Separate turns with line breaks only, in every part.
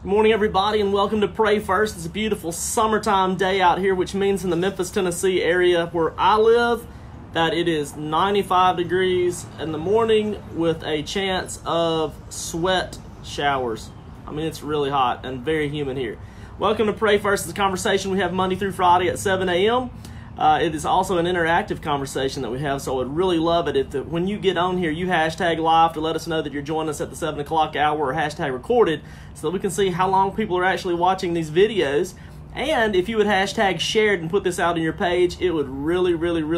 Good morning, everybody, and welcome to Pray First. It's a beautiful summertime day out here, which means in the Memphis, Tennessee area where I live, that it is 95 degrees in the morning with a chance of sweat showers. I mean, it's really hot and very humid here. Welcome to Pray First. It's a conversation we have Monday through Friday at 7 a.m. It is also an interactive conversation that we have, so I would really love it if when you get on here, you hashtag live to let us know that you're joining us at the 7 o'clock hour, or hashtag recorded, so that we can see how long people are actually watching these videos. And if you would hashtag shared and put this out on your page, it would really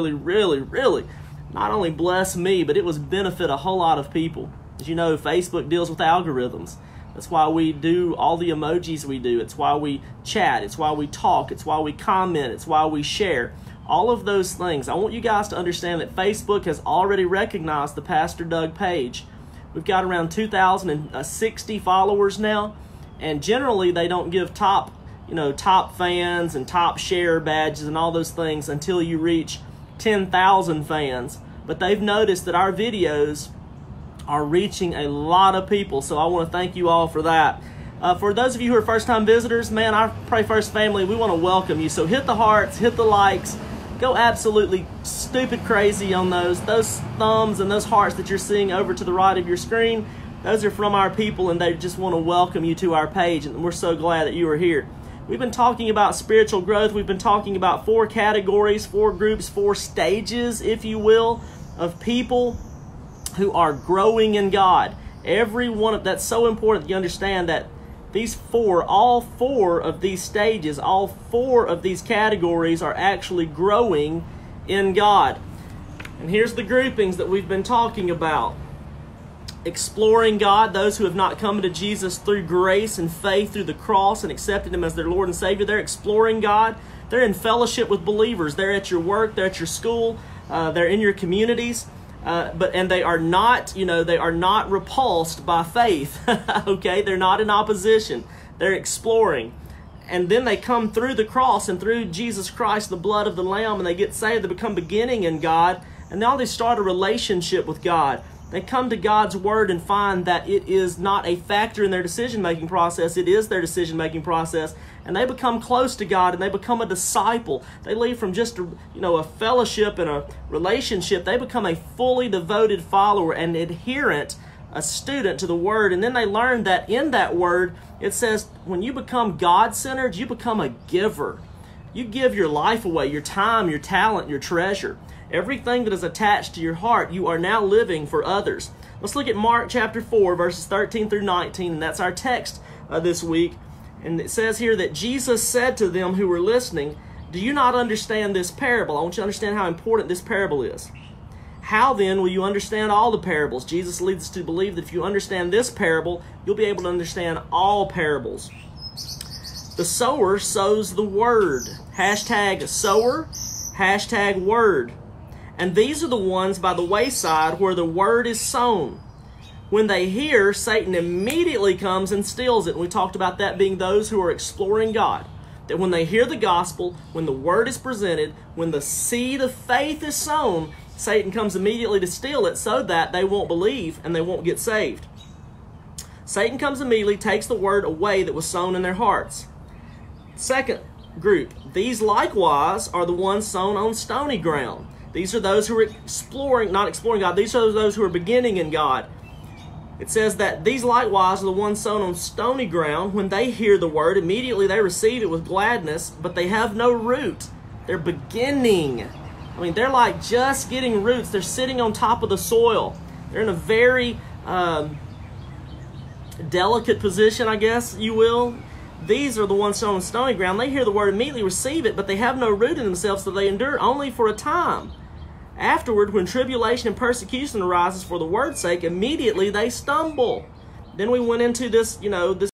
not only bless me, but it would benefit a whole lot of people. As you know, Facebook deals with algorithms. That's why we do all the emojis we do. It's why we chat. It's why we talk. It's why we comment. It's why we share. All of those things. I want you guys to understand that Facebook has already recognized the Pastor Doug page. We've got around 2,060 followers now, and generally they don't give top fans and top share badges and all those things until you reach 10,000 fans. But they've noticed that our videos are reaching a lot of people, so I want to thank you all for that. For those of you who are first-time visitors, man, our Pray First family, we want to welcome you. So hit the hearts, hit the likes, go absolutely stupid crazy on those thumbs and those hearts that you're seeing over to the right of your screen. Those are from our people, and they just want to welcome you to our page, and we're so glad that you are here. We've been talking about spiritual growth. We've been talking about 4 categories, 4 groups, 4 stages, if you will, of people who are growing in God. Every one of that's so important that you understand that all four of these stages, all 4 of these categories are actually growing in God. And here's the groupings that we've been talking about. Exploring God, those who have not come to Jesus through grace and faith through the cross and accepted Him as their Lord and Savior. They're exploring God. They're in fellowship with believers. They're at your work. They're at your school. They're in your communities. And they are not, they are not repulsed by faith. Okay, they're not in opposition. They're exploring. And then they come through the cross and through Jesus Christ, the blood of the Lamb, and they get saved. They become beginning in God, and now they start a relationship with God. They come to God's Word and find that it is not a factor in their decision-making process. It is their decision-making process. And they become close to God, and they become a disciple. They leave from just a fellowship and a relationship. They become a fully devoted follower and adherent, a student to the Word. And then they learn that in that Word, it says when you become God-centered, you become a giver. You give your life away, your time, your talent, your treasure. Everything that is attached to your heart, you are now living for others. Let's look at Mark chapter 4, verses 13 through 19, and that's our text this week. And it says here that Jesus said to them who were listening, "Do you not understand this parable?" I want you to understand how important this parable is. "How then will you understand all the parables?" Jesus leads us to believe that if you understand this parable, you'll be able to understand all parables. "The sower sows the word." Hashtag sower, hashtag word. "And these are the ones by the wayside where the word is sown. When they hear, Satan immediately comes and steals it." And we talked about that being those who are exploring God. That when they hear the gospel, when the word is presented, when the seed of faith is sown, Satan comes immediately to steal it so that they won't believe and they won't get saved. Satan comes immediately, takes the word away that was sown in their hearts. Second group, these likewise are the ones sown on stony ground. These are those who are not exploring God. These are those who are beginning in God. It says that these likewise are the ones sown on stony ground. When they hear the word, immediately they receive it with gladness, but they have no root. They're beginning. I mean, they're like just getting roots. They're sitting on top of the soil. They're in a very delicate position, I guess you will. These are the ones sown on stony ground. They hear the word, immediately receive it, but they have no root in themselves, so they endure only for a time. Afterward, when tribulation and persecution arises for the word's sake, immediately they stumble. Then we went into this, this